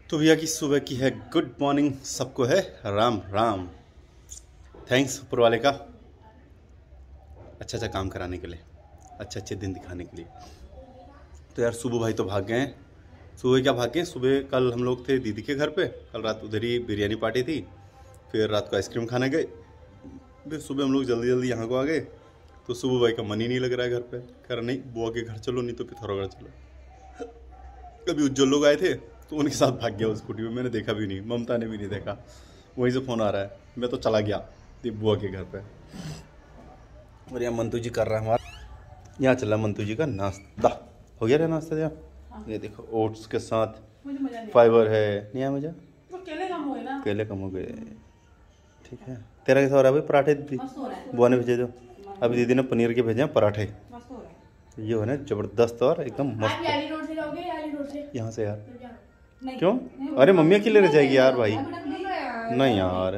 तो भैया की सुबह की है गुड मॉर्निंग, सबको है राम राम। थैंक्स ऊपर वाले का अच्छा काम कराने के लिए, अच्छे दिन दिखाने के लिए। तो यार सुबह भाई तो भाग गए हैं। सुबह क्या भाग गए, सुबह कल हम लोग थे दीदी के घर पे, कल रात उधर ही बिरयानी पार्टी थी, फिर रात को आइसक्रीम खाने गए, फिर सुबह हम लोग जल्दी यहाँ को आ गए। तो सुबह भाई का मन ही नहीं लग रहा है घर पे, कह रहा नहीं बुआ के घर चलो, नहीं तो पिथौरागढ़ चलो। कभी उज्जवल लोग आए थे तो उनके साथ भाग गया उस स्कूटी में, मैंने देखा भी नहीं, ममता ने भी नहीं देखा। वहीं से फ़ोन आ रहा है, मैं तो चला गया बुआ के घर पे। और यहाँ मंतू जी कर रहा है हमारा, यहाँ चल रहा है मंतू जी का नाश्ता। हो गया रे नाश्ता यार? हाँ। ये देखो ओट्स के साथ फाइबर है, नहीं आया मुझे, केले कम हो गए। ठीक है, तेरा कैसा हो रहा है भाई? पराठे दी बुआ ने भेजे, दो अभी दीदी ने पनीर के भेजे हैं पराठे। ये हो ना जबरदस्त और एकदम मस्त। यहाँ से यार क्यों? अरे मम्मी अकेले रह जाएगी यार भाई, नहीं यार।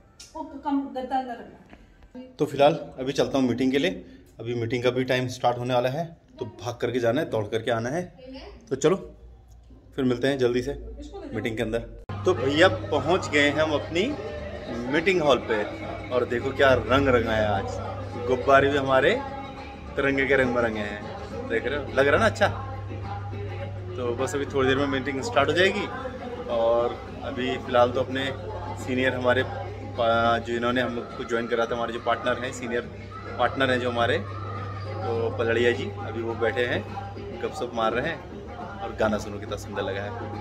तो फिलहाल अभी चलता हूँ मीटिंग के लिए, अभी मीटिंग का भी टाइम स्टार्ट होने वाला है, तो भाग करके जाना है, दौड़ करके आना है। तो चलो फिर मिलते हैं जल्दी से मीटिंग के अंदर। तो भैया पहुँच गए हैं हम अपनी मीटिंग हॉल पे, और देखो क्या रंग रंगाया आज, गुब्बारे भी हमारे तिरंगे के रंग बिरंगे हैं, देख रहे हो, लग रहा है ना अच्छा। तो बस अभी थोड़ी देर में मीटिंग स्टार्ट हो जाएगी। और अभी फ़िलहाल तो अपने सीनियर हमारे जो इन्होंने हम लोग को ज्वाइन करा था, हमारे जो पार्टनर हैं, सीनियर पार्टनर हैं जो हमारे, तो पलड़िया जी अभी वो बैठे हैं, गपशप मार रहे हैं, और गाना सुनो कितना सुंदर लगा है।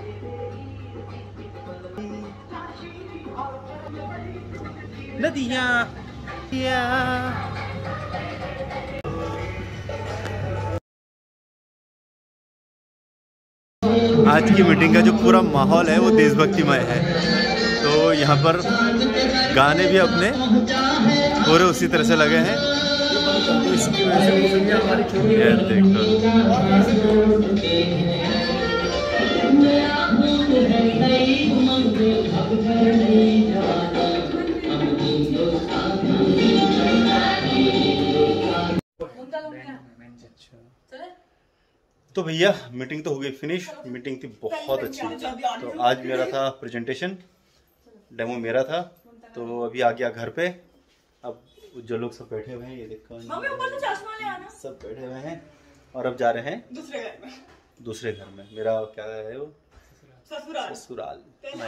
नदियाँ आज की मीटिंग का जो पूरा माहौल है वो देशभक्तिमय है, तो यहाँ पर गाने भी अपने पूरे उसी तरह से लगे हैं। ये देखो तो भैया मीटिंग तो हो गई फिनिश, मीटिंग थी बहुत अच्छी। तो आज मेरा था प्रेजेंटेशन, डेमो मेरा था, तो अभी आ गया घर पे। अब जो लोग सब बैठे हुए हैं, ये देखो सब बैठे हुए हैं, और अब जा रहे हैं दूसरे घर में। मेरा क्या है वो, ससुराल।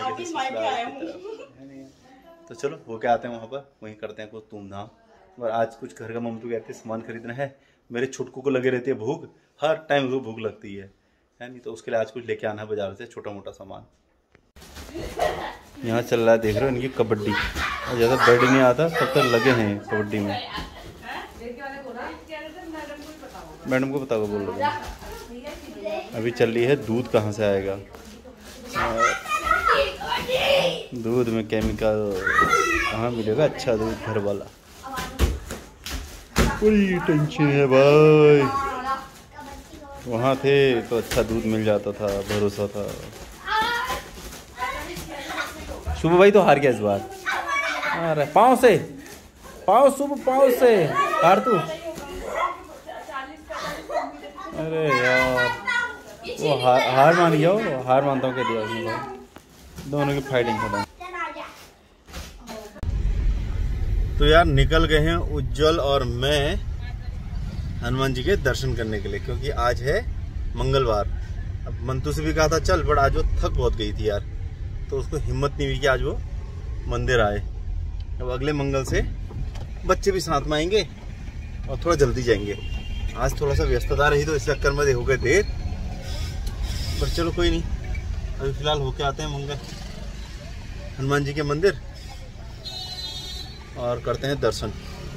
तो चलो वो क्या आते हैं वहाँ पर, वहीं करते हैं कुछ धूमधाम। और आज कुछ घर का मम्मी कहते हैं सामान खरीदना है, मेरे छुटकू को लगे रहती है भूख, हर टाइम उसको भूख लगती है नहीं, तो उसके लिए आज कुछ लेके आना है बाजार से, छोटा मोटा सामान। यहाँ चल रहा है, देख रहे हो इनकी कबड्डी, और ज़्यादा बैठ नहीं आता, सब तक लगे हैं कबड्डी में। मैडम को पता होगा, बोल रहे हैं अभी चल रही है दूध कहाँ से आएगा, दूध में केमिकल कहाँ मिलेगा, अच्छा दूध घर वाला। बड़ी टेंशन है भाई, वहाँ थे तो अच्छा दूध मिल जाता था, भरोसा था। शुभ भाई तो हार गया इस बार, अरे पाँव से शुभ पाँव से हार तू। अरे यार वो हार मान गया, वो हार मानता हूँ कह दिया उसने भाई, दोनों की फाइटिंग खत्म। तो यार निकल गए हैं उज्जवल और मैं हनुमान जी के दर्शन करने के लिए, क्योंकि आज है मंगलवार। अब मंतू से भी कहा था चल, बट आज वो थक बहुत गई थी यार, तो उसको हिम्मत नहीं हुई कि आज वो मंदिर आए। अब अगले मंगल से बच्चे भी साथ में आएंगे और थोड़ा जल्दी जाएंगे। आज थोड़ा सा व्यस्तता रही तो इस चक्कर में हो गए देर, पर चलो कोई नहीं, अभी फिलहाल होके आते हैं मंगल हनुमान जी के मंदिर और करते हैं दर्शन।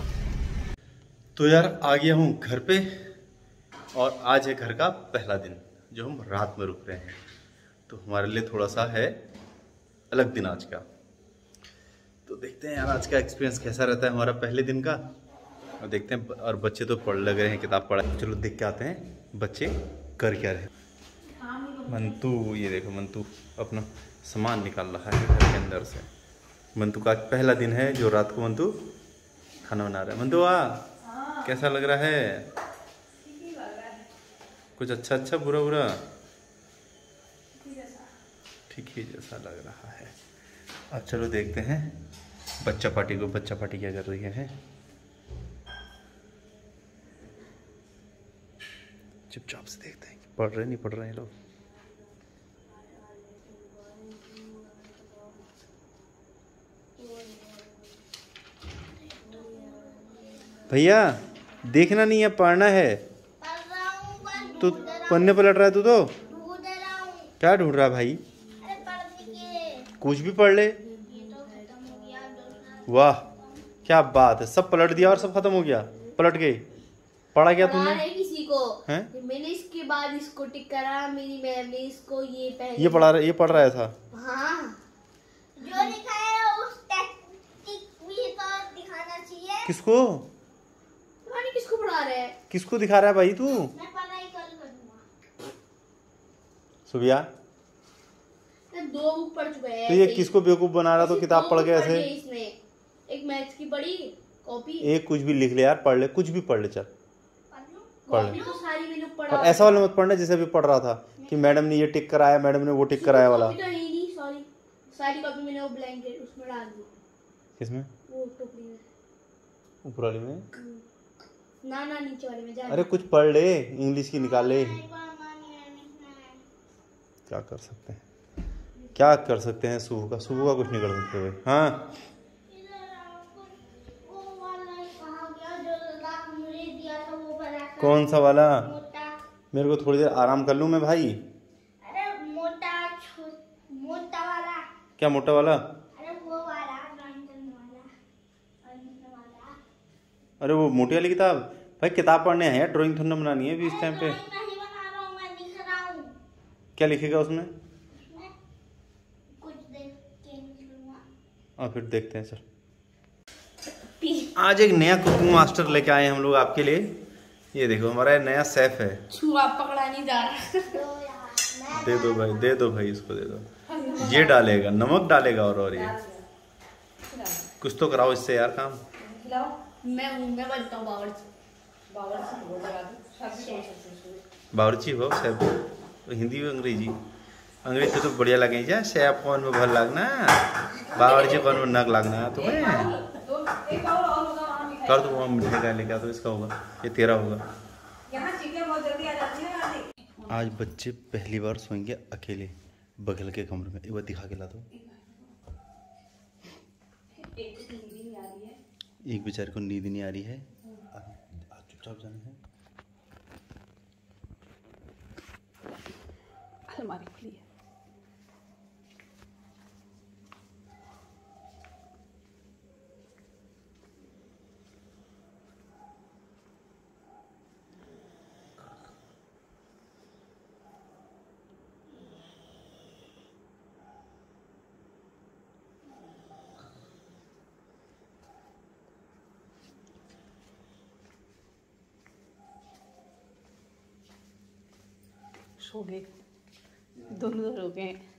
तो यार आ गया हूँ घर पे, और आज है घर का पहला दिन जो हम रात में रुक रहे हैं, तो हमारे लिए थोड़ा सा है अलग दिन आज का। तो देखते हैं यार आज का एक्सपीरियंस कैसा रहता है हमारा पहले दिन का, और देखते हैं। और बच्चे तो पढ़ लग रहे हैं, किताब पढ़ा, चलो देख के आते हैं बच्चे कर क्या रहे। मंतू, ये देखो मंतू अपना सामान निकाल रहा है घर के अंदर से। मंतू का आज पहला दिन है जो रात को मंतू खाना बना रहा है। मंतू कैसा लग रहा है? कुछ अच्छा बुरा ठीक के जैसा लग रहा है। अब चलो देखते हैं बच्चा पार्टी को। बच्चा पार्टी क्या कर रही है? चुपचाप से देखते हैं कि पढ़ रहे नहीं पढ़ रहे हैं लोग। भैया देखना नहीं है, पढ़ना है। तू पन्ने पलट रहा है, तू तो क्या ढूंढ रहा है भाई? कुछ भी पढ़ ले। वाह क्या बात है, सब पलट दिया और सब खत्म हो गया। पलट गई। पढ़ा क्या तूने? किसी को हैं? मैंने इसके बाद इसको टिक करा, मेरी मैम ने इसको ये पहले ये पढ़ रहा था। हाँ जो दिखाया उस टेक्निक भी तो दिखाना चाहिए। किसको? किसको पढ़ा रहे हैं? किसको दिखा रहा है भाई तू? मैं पढ़ाई कल करूंगा। सुबिया 2 बुक पढ़ चुके हैं। तो ये किसको बेवकूफ बना रहा? तो किताब पढ़ के ऐसे। इसने एक मैथ्स की पढ़ी कॉपी, एक कुछ भी लिख ले यार, पढ़ ले, कुछ भी पढ़ ले, चल पढ़ ले। तो सारी मैंने पढ़ा। और ऐसा वाला मत पढ़ना जैसे अभी पढ़ रहा था कि मैडम ने ये टिक कराया, मैडम ने वो टिक कराया वाला। सॉरी सारी कॉपी मैंने वो ब्लैंकेट उसमें डाल दी। किसमें? वो टोकरी में, ऊपर वाली में ना नीचे वाले में जा। अरे कुछ पढ़ ले, इंग्लिश की निकाल ले। क्या कर सकते हैं, क्या कर सकते हैं? सुबह का कुछ नहीं कर सकते भाई। हाँ कौन सा वाला? मेरे को थोड़ी देर आराम कर लूं मैं भाई। अरे मोटा वाला। क्या मोटा वाला? अरे वो वाला। अरे वो मोटी वाली किताब? भाई किताब पढ़ने हैं यार, ड्राइंग थोड़ी ना बनानी है अभी इस टाइम पे। नहीं बना रहा हूँ, मैं लिख रहा हूँ। क्या लिखेगा उसमें? कुछ देख के लिखूंगा। और फिर देखते हैं। चल आज एक नया कुकिंग मास्टर लेके आए हम लोग आपके लिए। ये देखो हमारा नया शेफ है। छुआ पकड़ा नहीं जा रहा। दे दो भाई, दे दो भाई, इसको दे दो। ये डालेगा, नमक डालेगा और ये कुछ तो कराओ इससे यार काम। मैं बनता हूँ बावर्ची हो शेफ तो हिंदी में अंग्रेजी अंग्रेजी तो बढ़िया लगे जा। शेफ कौन में भर लगना, बावर्ची कौन में नग लगना तुम्हें। कर दो वहाँ मिठाई का लेके आ दो, इसका होगा, ये तेरा होगा। आज बच्चे पहली बार सोएंगे अकेले बगल के कमरे में। एक बार दिखा के ला दो। एक बेचारे को नींद नहीं आ रही है। आज चुपचाप जाना है। अलमारी खुली है। सो गए दोनों हो गए।